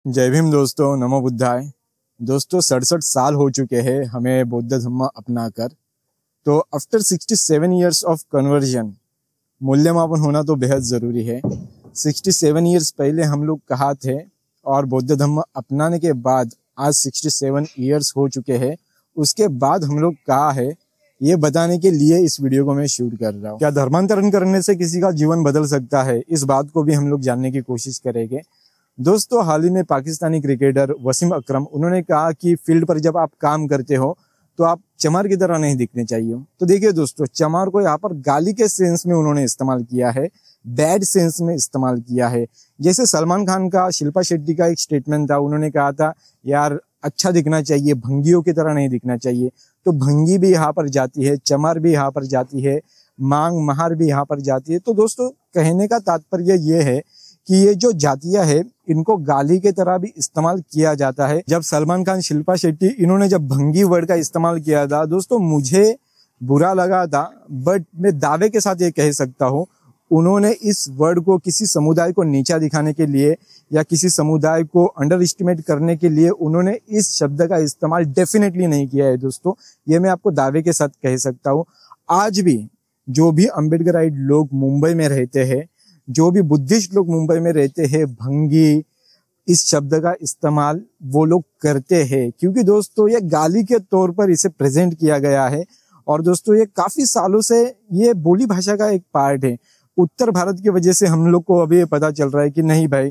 जय भीम दोस्तों, नमो बुद्धाय। दोस्तों 67 साल हो चुके हैं हमें बौद्ध धर्म अपनाकर। तो आफ्टर 67 इयर्स ऑफ कन्वर्जन मूल्यमापन होना तो बेहद ज़रूरी है। 67 इयर्स पहले हम लोग कहाँ थे और बौद्ध धर्म अपनाने के बाद आज 67 इयर्स हो चुके हैं, उसके बाद हम लोग कहाँ है, ये बताने के लिए इस वीडियो को मैं शूट कर रहा हूँ। क्या धर्मांतरण करने से किसी का जीवन बदल सकता है, इस बात को भी हम लोग जानने की कोशिश करेंगे। दोस्तों हाल ही में पाकिस्तानी क्रिकेटर वसीम अकरम, उन्होंने कहा कि फील्ड पर जब आप काम करते हो तो आप चमार की तरह नहीं दिखने चाहिए। तो देखिए दोस्तों, चमार को यहाँ पर गाली के सेंस में उन्होंने इस्तेमाल किया है, बैड सेंस में इस्तेमाल किया है। जैसे सलमान खान का, शिल्पा शेट्टी का एक स्टेटमेंट था, उन्होंने कहा था यार अच्छा दिखना चाहिए, भंगियों की तरह नहीं दिखना चाहिए। तो भंगी भी यहाँ पर जाती है, चमार भी यहाँ पर जाती है, मांग महार भी यहाँ पर जाती है। तो दोस्तों कहने का तात्पर्य ये है कि ये जो जातियां है इनको गाली के तरह भी इस्तेमाल किया जाता है। जब सलमान खान, शिल्पा शेट्टी, इन्होंने जब भंगी वर्ड का इस्तेमाल किया था दोस्तों, मुझे बुरा लगा था, बट मैं दावे के साथ ये कह सकता हूँ उन्होंने इस वर्ड को किसी समुदाय को नीचा दिखाने के लिए या किसी समुदाय को अंडर एस्टिमेट करने के लिए उन्होंने इस शब्द का इस्तेमाल डेफिनेटली नहीं किया है। दोस्तों ये मैं आपको दावे के साथ कह सकता हूँ। आज भी जो भी अम्बेडकराइट लोग मुंबई में रहते हैं, जो भी बुद्धिस्ट लोग मुंबई में रहते हैं, भंगी इस शब्द का इस्तेमाल वो लोग करते हैं, क्योंकि दोस्तों ये गाली के तौर पर इसे प्रेजेंट किया गया है। और दोस्तों ये काफी सालों से ये बोली भाषा का एक पार्ट है। उत्तर भारत की वजह से हम लोग को अभी पता चल रहा है कि नहीं भाई,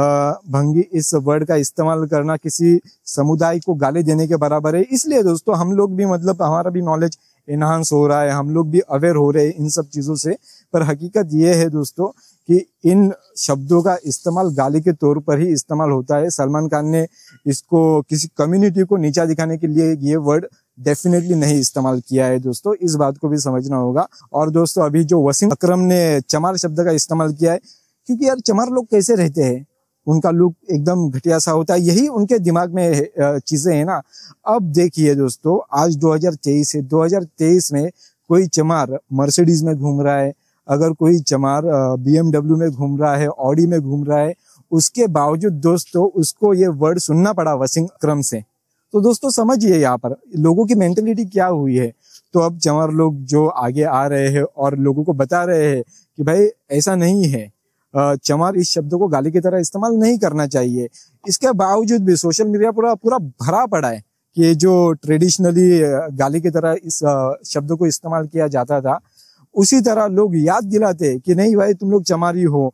भंगी इस वर्ड का इस्तेमाल करना किसी समुदाय को गाली देने के बराबर है। इसलिए दोस्तों हम लोग भी हमारा भी नॉलेज एनहांस हो रहा है, हम लोग भी अवेयर हो रहे हैं इन सब चीजों से। पर हकीकत ये है दोस्तों कि इन शब्दों का इस्तेमाल गाली के तौर पर ही इस्तेमाल होता है। सलमान खान ने इसको किसी कम्युनिटी को नीचा दिखाने के लिए ये वर्ड डेफिनेटली नहीं इस्तेमाल किया है। दोस्तों इस बात को भी समझना होगा। और दोस्तों अभी जो वसीम अकरम ने चमार शब्द का इस्तेमाल किया है, क्योंकि यार चमार लोग कैसे रहते हैं, उनका लुक एकदम घटिया सा होता है, यही उनके दिमाग में चीजें है ना। अब देखिए दोस्तों, आज 2023 है, 2023 में कोई चमार मर्सिडीज में घूम रहा है, अगर कोई चमार BMW में घूम रहा है, ऑडी में घूम रहा है, उसके बावजूद दोस्तों उसको ये वर्ड सुनना पड़ा वसीम अकरम से। तो दोस्तों समझिए यहाँ पर लोगों की मेंटेलिटी क्या हुई है। तो अब चमार लोग जो आगे आ रहे हैं और लोगों को बता रहे हैं कि भाई ऐसा नहीं है, चमार इस शब्द को गाली की तरह इस्तेमाल नहीं करना चाहिए। इसके बावजूद भी सोशल मीडिया पूरा भरा पड़ा है कि ये जो ट्रेडिशनली गाली की तरह इस शब्द को इस्तेमाल किया जाता था, उसी तरह लोग याद दिलाते कि नहीं भाई तुम लोग चमारी हो।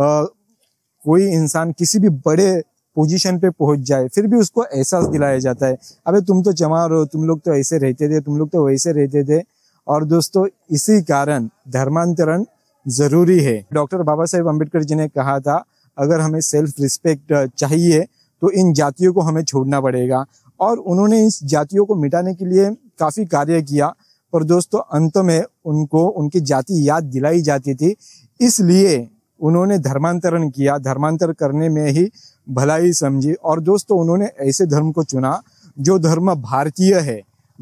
कोई इंसान किसी भी बड़े पोजीशन पे पहुंच जाए फिर भी उसको एहसास दिलाया जाता है, अबे तुम तो चमार हो, तुम लोग तो ऐसे रहते थे, तुम लोग तो वैसे रहते थे। और दोस्तों इसी कारण धर्मांतरण जरूरी है। डॉक्टर बाबा साहेब अम्बेडकर जी ने कहा था अगर हमें सेल्फ रिस्पेक्ट चाहिए तो इन जातियों को हमें छोड़ना पड़ेगा। और उन्होंने इस जातियों को मिटाने के लिए काफी कार्य किया, पर दोस्तों अंत में उनको उनकी जाति याद दिलाई जाती थी, इसलिए उन्होंने धर्मांतरण किया। धर्मांतर करने में ही भलाई समझी। और दोस्तों उन्होंने ऐसे धर्म को चुना जो धर्म भारतीय है।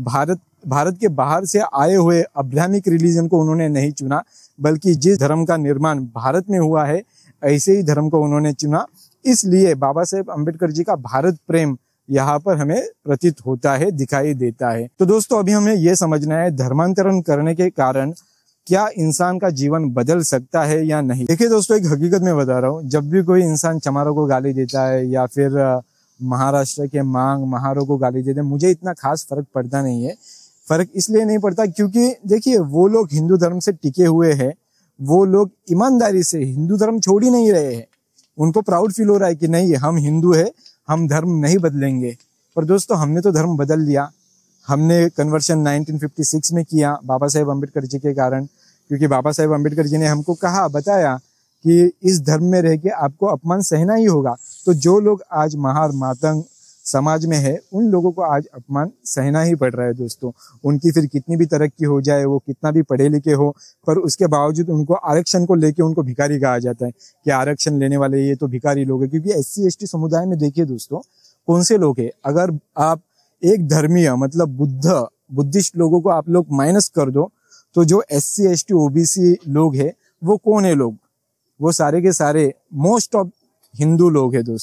भारत के बाहर से आए हुए अब्राहमिक रिलीजन को उन्होंने नहीं चुना, बल्कि जिस धर्म का निर्माण भारत में हुआ है ऐसे ही धर्म को उन्होंने चुना। इसलिए बाबा साहेब अम्बेडकर जी का भारत प्रेम यहाँ पर हमें प्रतीत होता है, दिखाई देता है। तो दोस्तों अभी हमें यह समझना है धर्मांतरण करने के कारण क्या इंसान का जीवन बदल सकता है या नहीं। देखिए दोस्तों एक हकीकत में बता रहा हूँ, जब भी कोई इंसान चमारों को गाली देता है या फिर महाराष्ट्र के मांग महारों को गाली देते हैं, मुझे इतना खास फर्क पड़ता नहीं है। फर्क इसलिए नहीं पड़ता क्योंकि देखिए वो लोग हिंदू धर्म से टिके हुए हैं, वो लोग ईमानदारी से हिंदू धर्म छोड़ ही नहीं रहे हैं। उनको प्राउड फील हो रहा है कि नहीं हम हिंदू है, हम धर्म नहीं बदलेंगे। पर दोस्तों हमने तो धर्म बदल लिया। हमने कन्वर्शन 1956 में किया बाबा साहेब अम्बेडकर जी के कारण, क्योंकि बाबा साहेब अम्बेडकर जी ने हमको बताया कि इस धर्म में रह के आपको अपमान सहना ही होगा। तो जो लोग आज महार मातंग समाज में है उन लोगों को आज अपमान सहना ही पड़ रहा है। दोस्तों उनकी फिर कितनी भी तरक्की हो जाए, वो कितना भी पढ़े लिखे हो, पर उसके बावजूद उनको आरक्षण को लेके उनको भिखारी कहा जाता है कि आरक्षण लेने वाले ये तो भिखारी लोग हैं। क्योंकि SC ST समुदाय में देखिए दोस्तों कौन से लोग हैं, अगर आप एक धर्मीय मतलब बुद्धिस्ट लोगों को आप लोग माइनस कर दो तो जो SC ST OBC लोग हैं वो कौन है लोग, वो सारे के सारे मोस्ट ऑफ हिंदू लोग हैं दोस्तों।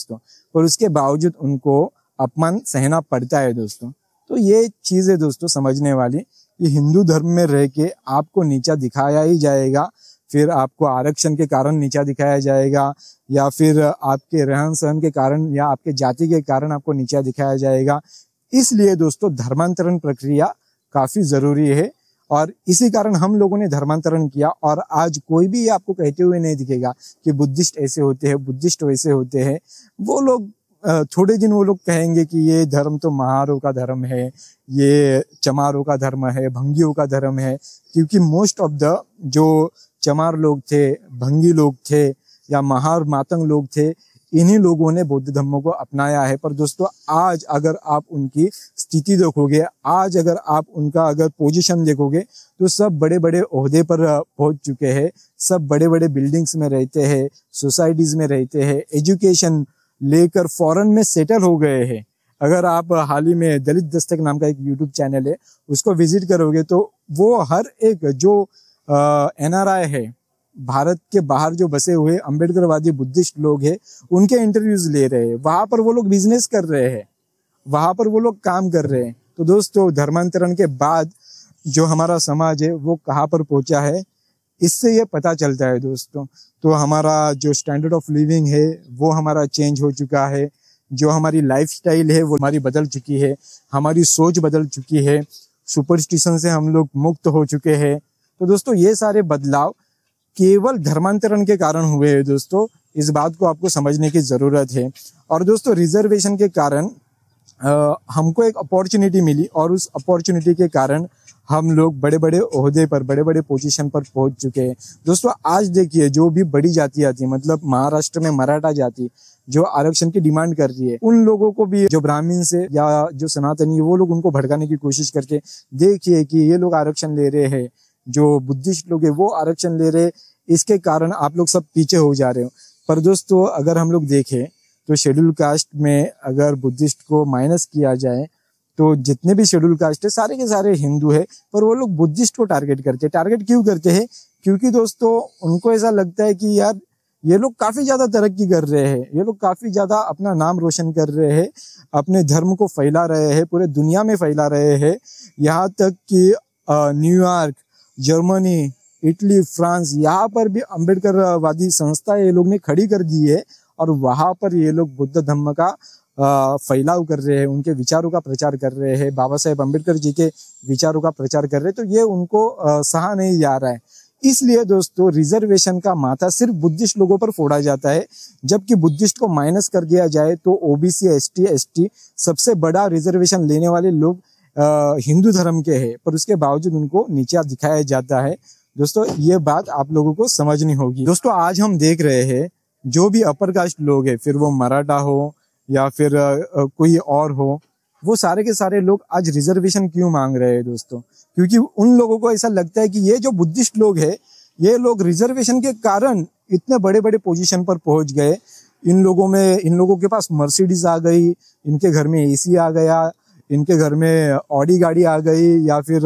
पर उसके बावजूद उनको अपमान सहना पड़ता है दोस्तों। तो ये चीज़ है दोस्तों समझने वाली कि हिंदू धर्म में रह के आपको नीचा दिखाया ही जाएगा, फिर आपको आरक्षण के कारण नीचा दिखाया जाएगा, या फिर आपके रहन सहन के कारण या आपके जाति के कारण आपको नीचा दिखाया जाएगा। इसलिए दोस्तों धर्मांतरण प्रक्रिया काफी जरूरी है और इसी कारण हम लोगों ने धर्मांतरण किया। और आज कोई भी ये आपको कहते हुए नहीं दिखेगा कि बुद्धिस्ट ऐसे होते हैं, बुद्धिस्ट वैसे होते हैं। वो लोग थोड़े दिन वो लोग कहेंगे कि ये धर्म तो महारों का धर्म है, ये चमारों का धर्म है, भंगियों का धर्म है, क्योंकि मोस्ट ऑफ द जो चमार लोग थे, भंगी लोग थे या महार मातंग लोग थे, इन्हीं लोगों ने बौद्ध धर्म को अपनाया है। पर दोस्तों आज अगर आप उनकी स्थिति देखोगे, आज अगर आप उनका अगर पोजीशन देखोगे, तो सब बड़े बड़े ओहदे पर पहुंच चुके हैं, सब बड़े बड़े बिल्डिंग्स में रहते हैं, सोसाइटीज में रहते हैं, एजुकेशन लेकर फॉरेन में सेटल हो गए हैं। अगर आप हाल ही में दलित दस्तक नाम का एक यूट्यूब चैनल है, उसको विजिट करोगे तो वो हर एक जो NRI है, भारत के बाहर जो बसे हुए अम्बेडकरवादी बुद्धिस्ट लोग हैं, उनके इंटरव्यूज ले रहे हैं। वहां पर वो लोग बिजनेस कर रहे हैं, वहां पर वो लोग काम कर रहे हैं। तो दोस्तों धर्मांतरण के बाद जो हमारा समाज है वो कहाँ पर पहुंचा है, इससे ये पता चलता है दोस्तों। तो हमारा जो स्टैंडर्ड ऑफ लिविंग है वो हमारा चेंज हो चुका है, जो हमारी लाइफस्टाइल है वो हमारी बदल चुकी है, हमारी सोच बदल चुकी है, सुपरस्टिशन से हम लोग मुक्त हो चुके हैं। तो दोस्तों ये सारे बदलाव केवल धर्मांतरण के कारण हुए हैं दोस्तों, इस बात को आपको समझने की जरूरत है। और दोस्तों रिजर्वेशन के कारण हमको एक अपॉर्चुनिटी मिली और उस अपॉर्चुनिटी के कारण हम लोग बड़े बड़े ओहदे पर, बड़े बड़े पोजीशन पर पहुंच चुके हैं। दोस्तों आज देखिए जो भी बड़ी जातियां थी, मतलब महाराष्ट्र में मराठा जाति जो आरक्षण की डिमांड कर रही है, उन लोगों को भी जो ब्राह्मण से या जो सनातनी है वो लोग उनको भड़काने की कोशिश करके देखिए कि ये लोग आरक्षण ले रहे हैं, जो बुद्धिस्ट लोग है वो आरक्षण ले रहे, इसके कारण आप लोग सब पीछे हो जा रहे हो। पर दोस्तों अगर हम लोग देखें तो शेड्यूल कास्ट में अगर बुद्धिस्ट को माइनस किया जाए तो जितने भी शेड्यूल कास्ट है सारे के सारे हिंदू है, पर वो लोग बुद्धिस्ट को टारगेट करते हैं। टारगेट क्यों करते हैं? क्योंकि दोस्तों उनको ऐसा लगता है कि यार ये लोग काफी ज्यादा तरक्की कर रहे हैं, ये लोग काफी ज्यादा अपना नाम रोशन कर रहे हैं, अपने धर्म को फैला रहे हैं, पूरे दुनिया में फैला रहे हैं। यहाँ तक कि न्यूयॉर्क, जर्मनी, इटली, फ्रांस, यहाँ पर भी अम्बेडकरवादी संस्था ये लोग ने खड़ी कर दी है और वहां पर ये लोग बुद्ध धर्म का फैलाव कर रहे हैं, उनके विचारों का प्रचार कर रहे हैं, बाबा साहेब अम्बेडकर जी के विचारों का प्रचार कर रहे हैं। तो ये उनको सहा नहीं जा रहा है। इसलिए दोस्तों रिजर्वेशन का माथा सिर्फ बुद्धिस्ट लोगों पर फोड़ा जाता है, जबकि बुद्धिस्ट को माइनस कर दिया जाए तो ओबीसी, एसटी, एसटी सबसे बड़ा रिजर्वेशन लेने वाले लोग हिंदू धर्म के हैं, पर उसके बावजूद उनको नीचा दिखाया जाता है। दोस्तों ये बात आप लोगों को समझनी होगी। दोस्तों आज हम देख रहे हैं जो भी अपर कास्ट लोग हैं, फिर वो मराठा हो या फिर कोई और हो, वो सारे के सारे लोग आज रिजर्वेशन क्यों मांग रहे हैं दोस्तों? क्योंकि उन लोगों को ऐसा लगता है कि ये जो बुद्धिस्ट लोग हैं, ये लोग रिजर्वेशन के कारण इतने बड़े बड़े पोजीशन पर पहुंच गए। इन लोगों के पास मर्सिडीज आ गई, इनके घर में एसी आ गया, इनके घर में ऑडी गाड़ी आ गई या फिर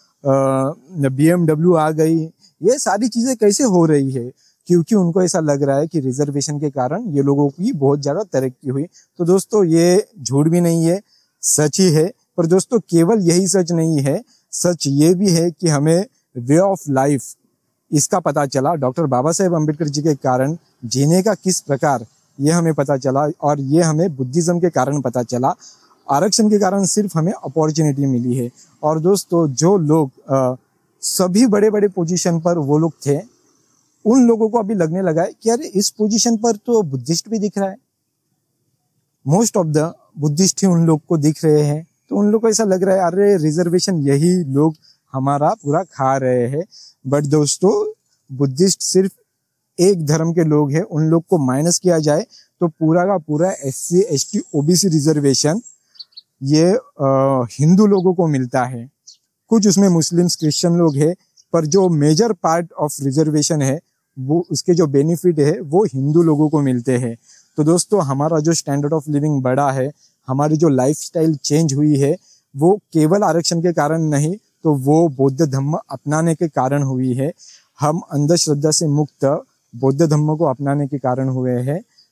BMW आ गई। ये सारी चीजें कैसे हो रही है? क्योंकि उनको ऐसा लग रहा है कि रिजर्वेशन के कारण ये लोगों की बहुत ज्यादा तरक्की हुई। तो दोस्तों ये झूठ भी नहीं है, सच ही है। पर दोस्तों केवल यही सच नहीं है, सच ये भी है कि हमें वे ऑफ लाइफ इसका पता चला। डॉक्टर बाबा साहेब अम्बेडकर जी के कारण जीने का किस प्रकार ये हमें पता चला, और ये हमें बुद्धिज्म के कारण पता चला। आरक्षण के कारण सिर्फ हमें अपॉर्चुनिटी मिली है। और दोस्तों जो लोग सभी बड़े बड़े पोजीशन पर वो लोग थे, उन लोगों को अभी लगने लगा है कि अरे इस पोजीशन पर तो बुद्धिस्ट भी दिख रहा है, मोस्ट ऑफ द बुद्धिस्ट ही उन लोग को दिख रहे हैं। तो उन लोग को ऐसा लग रहा है अरे रिजर्वेशन यही लोग हमारा पूरा खा रहे हैं। बट दोस्तों बुद्धिस्ट सिर्फ एक धर्म के लोग हैं, उन लोग को माइनस किया जाए तो पूरा का पूरा SC, ST, OBC रिजर्वेशन ये हिंदू लोगों को मिलता है। कुछ उसमें मुस्लिम्स, क्रिश्चियन लोग हैं, पर जो मेजर पार्ट ऑफ रिजर्वेशन है वो उसके जो बेनिफिट है वो हिंदू लोगों को मिलते हैं। तो दोस्तों हमारा जो स्टैंडर्ड ऑफ लिविंग बढ़ा है, हमारी जो लाइफस्टाइल चेंज हुई है, वो केवल आरक्षण के कारण नहीं, तो वो बौद्ध धर्म अपनाने के कारण हुई है। हम अंधश्रद्धा से मुक्त बौद्ध धर्म को अपनाने के कारण हुए हैं।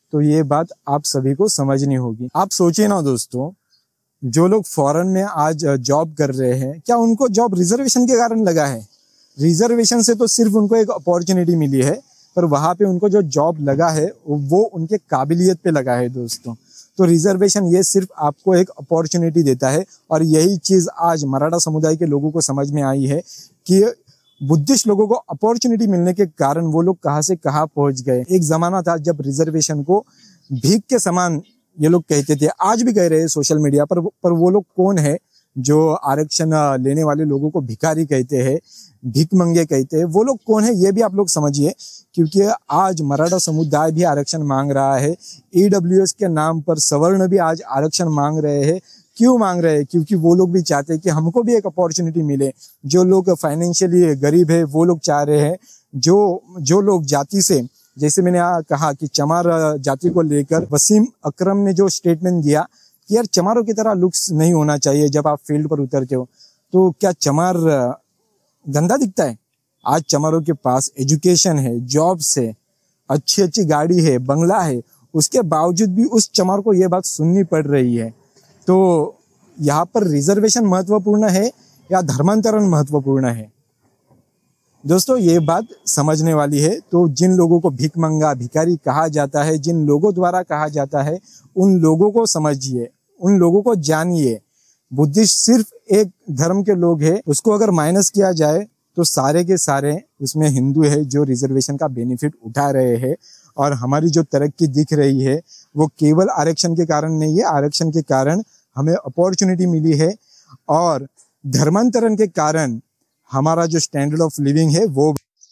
तो ये बात आप सभी को समझनी होगी। आप सोचिए ना दोस्तों, जो लोग फॉरेन में आज जॉब कर रहे हैं, क्या उनको जॉब रिजर्वेशन के कारण लगा है? रिजर्वेशन से तो सिर्फ उनको एक अपॉर्चुनिटी मिली है, पर वहां पे उनको जो जॉब लगा है वो उनके काबिलियत पे लगा है दोस्तों। तो रिजर्वेशन ये सिर्फ आपको एक अपॉर्चुनिटी देता है, और यही चीज आज मराठा समुदाय के लोगों को समझ में आई है कि बुद्धिस्ट लोगों को अपॉर्चुनिटी मिलने के कारण वो लोग कहाँ से कहाँ पहुंच गए। एक जमाना था जब रिजर्वेशन को भीख के समान ये लोग कहते थे, आज भी कह रहे हैं सोशल मीडिया पर वो लोग कौन है जो आरक्षण लेने वाले लोगों को भिखारी कहते हैं, भीख मंगे कहते हैं? वो लोग कौन है ये भी आप लोग समझिए, क्योंकि आज मराठा समुदाय भी आरक्षण मांग रहा है। ईडब्ल्यूएस के नाम पर सवर्ण भी आज आरक्षण मांग रहे हैं। क्यों मांग रहे हैं? क्योंकि वो लोग भी चाहते हैं कि हमको भी एक अपॉर्चुनिटी मिले। जो लोग फाइनेंशियली गरीब है वो लोग चाह रहे हैं, जो लोग जाति से, जैसे मैंने कहा कि चमार जाति को लेकर वसीम अकरम ने जो स्टेटमेंट दिया कि यार चमारों की तरह लुक्स नहीं होना चाहिए जब आप फील्ड पर उतरते हो, तो क्या चमार गंदा दिखता है? आज चमारों के पास एजुकेशन है, जॉब्स है, अच्छी अच्छी गाड़ी है, बंगला है, उसके बावजूद भी उस चमार को ये बात सुननी पड़ रही है। तो यहाँ पर रिजर्वेशन महत्वपूर्ण है या धर्मांतरण महत्वपूर्ण है? दोस्तों ये बात समझने वाली है। तो जिन लोगों को भीख मंगा, भिखारी कहा जाता है, जिन लोगों द्वारा कहा जाता है, उन लोगों को समझिए, उन लोगों को जानिए। बुद्धिस्ट सिर्फ एक धर्म के लोग हैं, उसको अगर माइनस किया जाए तो सारे के सारे उसमें हिंदू है जो रिजर्वेशन का बेनिफिट उठा रहे हैं। और हमारी जो तरक्की दिख रही है वो केवल आरक्षण के कारण नहीं है, आरक्षण के कारण हमें अपॉर्चुनिटी मिली है, और धर्मांतरण के कारण हमारा जो स्टैंडर्ड ऑफ लिविंग है वो।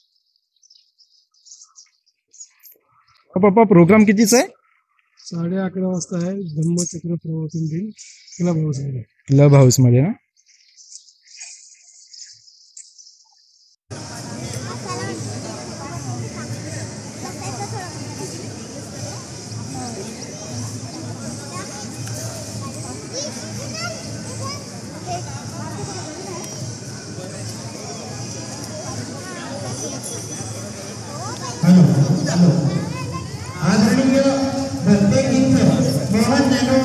पापा प्रोग्राम किती से? 11:30 वाजता आहे धम्मचक्र प्रवर्तन दिन क्लब हाऊस मध्ये ना? आदरणीय प्रत्येक मोहन नॅनो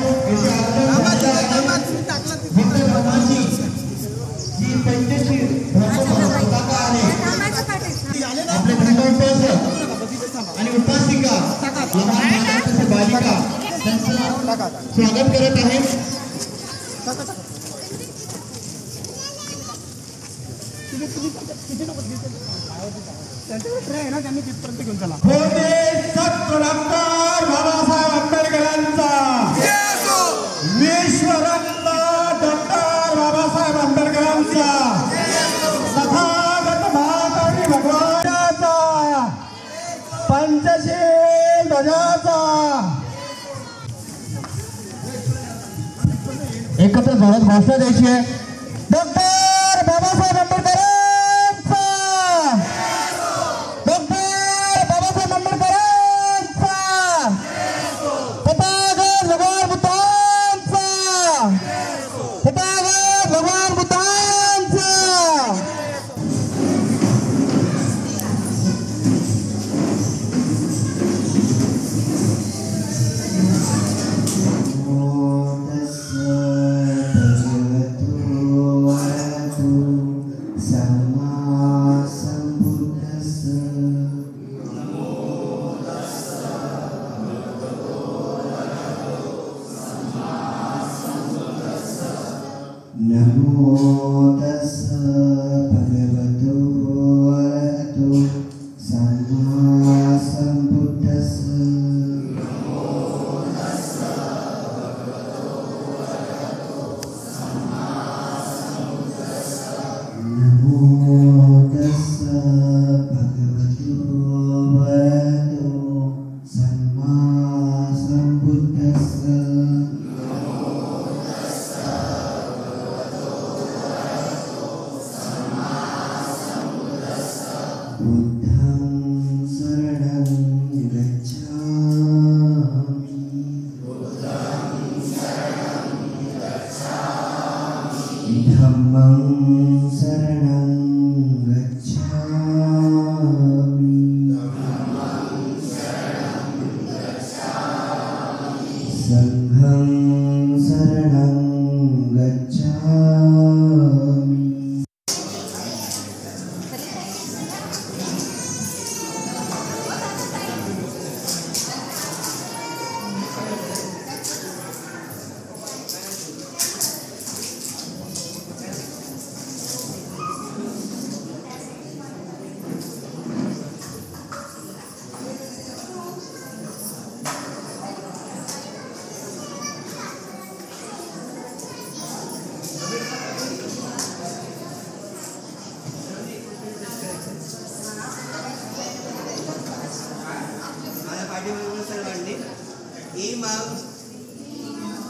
मित्र धर्माची जी 85 पताका आहे, आपले धर्मोपासक आणि उपासिका बालिका त्यांचं स्वागत करत आहे। डॉक्टर बाबासाहेब आंबेडकरांचा विश्वरत्न डॉक्टर बाबासाहेब आंबेडकरांचा तथागत महाकवी भगवानाचा पंचशील ध्वजाचा एकत्र जोरात घोषणा द्यायची आहे। डॉक्टर बाबासाहेब आंबेडकर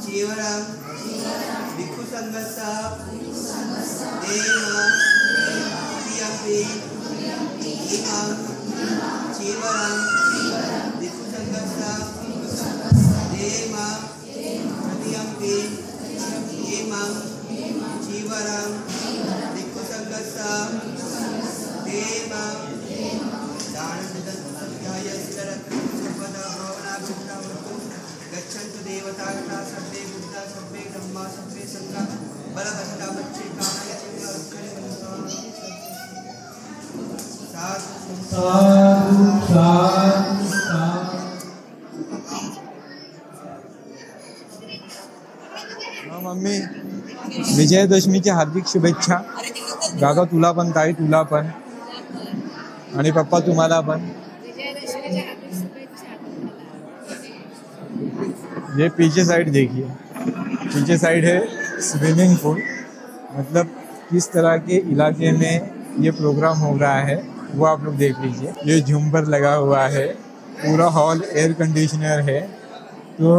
चीवरम भिक्षु संघस्सा देव प्रियंपि इमं चीवरम भिक्षु संघस्सा देव प्रियंपि इमं चीवरम भिक्षु संघस्सा देव गच्छन्तु देवतागणा सर्वे बुद्धा सर्वे धम्मा सर्वे संघा बलभद्रा बच्चे कामय मम्मी विजयादशमीच्या हार्दिक शुभेच्छा. दादा तुला पण, ताई तुला पण, आणि पप्पा तुम्हाला पण. ये पीछे साइड देखिए, पीछे साइड है स्विमिंग पूल. मतलब किस तरह के इलाके में ये प्रोग्राम हो रहा है वो आप लोग देख लीजिए. ये झुम्बर लगा हुआ है, पूरा हॉल एयर कंडीशनर है. तो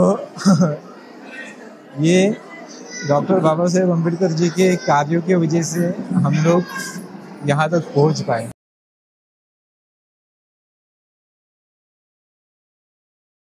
ये डॉक्टर बाबा साहेब अम्बेडकर जी के कार्यों की वजह से हम लोग यहाँ तक पहुँच पाए.